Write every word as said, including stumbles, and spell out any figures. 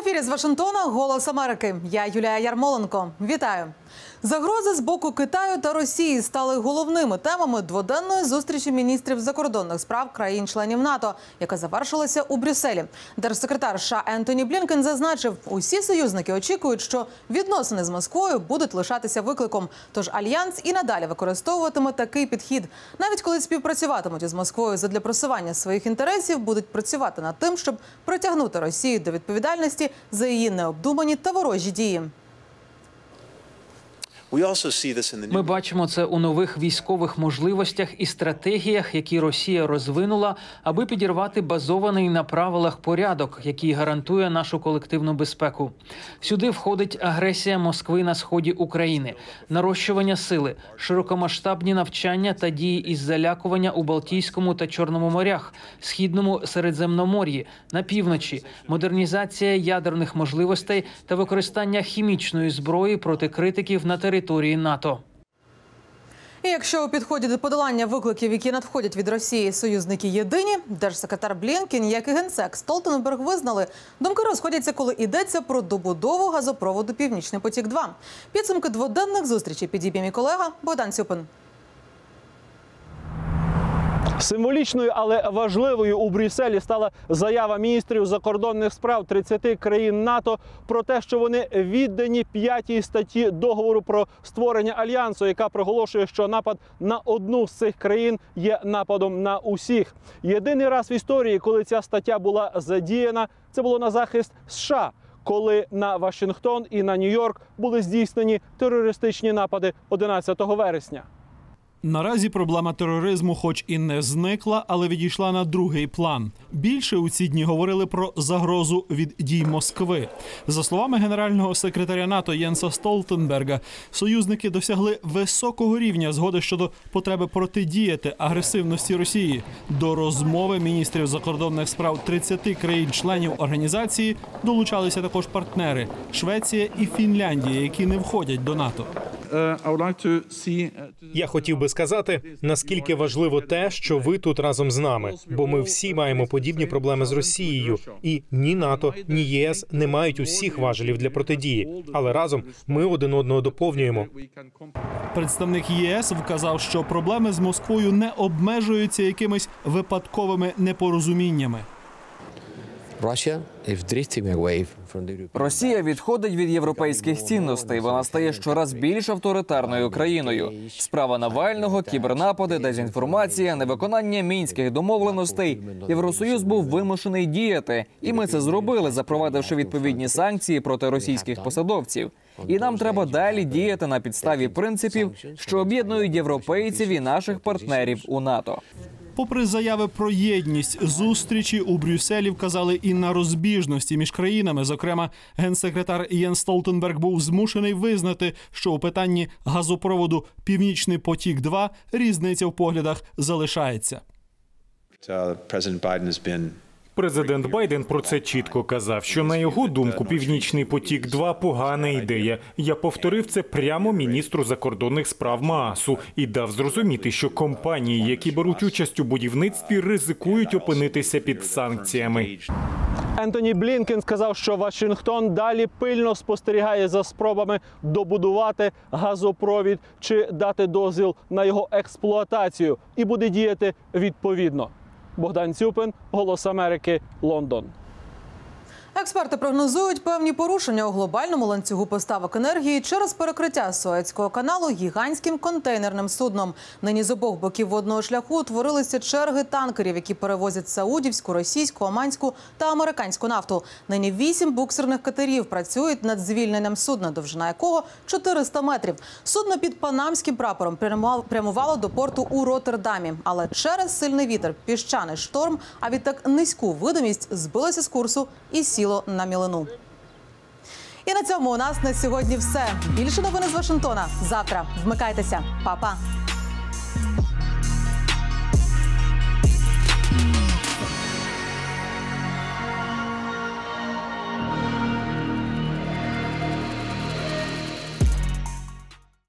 ефірі з Вашингтона «Голос Америки». Я Юлія Ярмоленко. Вітаю. Загрози з боку Китаю та Росії стали головними темами дводенної зустрічі міністрів закордонних справ країн-членів НАТО, яка завершилася у Брюсселі. Держсекретар США Ентоні Блінкен зазначив, усі союзники очікують, що відносини з Москвою будуть лишатися викликом. Тож Альянс і надалі використовуватиме такий підхід. Навіть коли співпрацюватимуть із Москвою задля просування своїх інтересів, будуть працювати над тим, щоб притягнути Росію до відповідальності за її необдумані та ворожі дії. Ми бачимо це у нових військових можливостях і стратегіях, які Росія розвинула, аби підірвати базований на правилах порядок, який гарантує нашу колективну безпеку. Сюди входить агресія Москви на сході України, нарощування сили, широкомасштабні навчання та дії із залякування у Балтійському та Чорному морях, Східному Середземномор'ї, на півночі, модернізація ядерних можливостей та використання хімічної зброї проти критиків на території території НАТО. І якщо у підході до подолання викликів, які надходять від Росії, союзники єдині, держсекретар Блінкен, як і генсек Столтенберг визнали, думки розходяться, коли йдеться про добудову газопроводу «Північний потік-два». Підсумки дводенних зустрічей підіб'є мій колега Богдан Цюпин. Символічною, але важливою у Брюсселі стала заява міністрів закордонних справ тридцяти країн НАТО про те, що вони віддані п'ятій статті договору про створення Альянсу, яка проголошує, що напад на одну з цих країн є нападом на усіх. Єдиний раз в історії, коли ця стаття була задіяна, це було на захист США, коли на Вашингтон і на Нью-Йорк були здійснені терористичні напади одинадцятого вересня. Наразі проблема тероризму хоч і не зникла, але відійшла на другий план. Більше у ці дні говорили про загрозу від дій Москви. За словами генерального секретаря НАТО Єнса Столтенберга, союзники досягли високого рівня згоди щодо потреби протидіяти агресивності Росії. До розмови міністрів закордонних справ тридцяти країн-членів організації долучалися також партнери – Швеція і Фінляндія, які не входять до НАТО. Я хотів би сказати, наскільки важливо те, що ви тут разом з нами, бо ми всі маємо подібні проблеми з Росією, і ні НАТО, ні ЄС не мають усіх важелів для протидії, але разом ми один одного доповнюємо. Представник ЄС вказав, що проблеми з Москвою не обмежуються якимись випадковими непорозуміннями. Росія відходить від європейських цінностей. Вона стає щораз більш авторитарною країною. Справа Навального, кібернапади, дезінформація, невиконання мінських домовленостей. Євросоюз був вимушений діяти. І ми це зробили, запровадивши відповідні санкції проти російських посадовців. І нам треба далі діяти на підставі принципів, що об'єднують європейців і наших партнерів у НАТО. Попри заяви про єдність, зустрічі у Брюсселі вказали і на розбіжності між країнами. Зокрема, генсекретар Єнс Столтенберг був змушений визнати, що у питанні газопроводу «Північний потік-два» різниця в поглядах залишається. Президент Байден про це чітко казав, що, на його думку, «Північний потік-два» – погана ідея. Я повторив це прямо міністру закордонних справ Маасу і дав зрозуміти, що компанії, які беруть участь у будівництві, ризикують опинитися під санкціями. Ентоні Блінкен сказав, що Вашингтон далі пильно спостерігає за спробами добудувати газопровід чи дати дозвіл на його експлуатацію і буде діяти відповідно. Богдан Цюпин, «Голос Америки», Лондон. Експерти прогнозують певні порушення у глобальному ланцюгу поставок енергії через перекриття Суецького каналу гігантським контейнерним судном. Нині з обох боків водного шляху утворилися черги танкерів, які перевозять саудівську, російську, оманську та американську нафту. Нині вісім буксирних катерів працюють над звільненням судна, довжина якого чотириста метрів. Судно під панамським прапором прямувало до порту у Роттердамі. Але через сильний вітер, піщаний шторм, а відтак низьку видимість збилося з курсу і сіло на мілину. І на цьому у нас на сьогодні все. Більше новин з Вашингтона завтра. Вмикайтеся. Па-па.